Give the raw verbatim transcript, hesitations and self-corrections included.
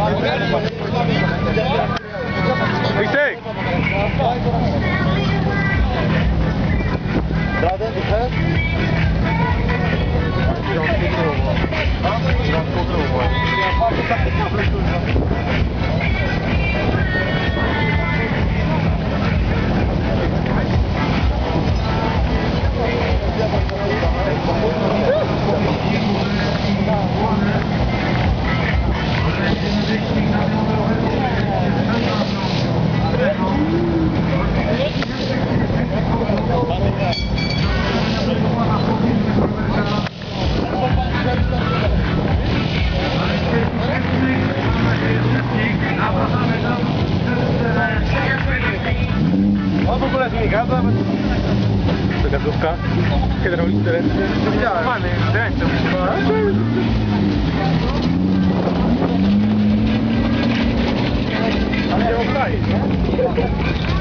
Wojtek! Radę, dychę? A w ogóle to nie gada? To gazówka? Hydrauliczne ręce? Nie widziałem. Fajny, ręce ale nie obdaje, nie?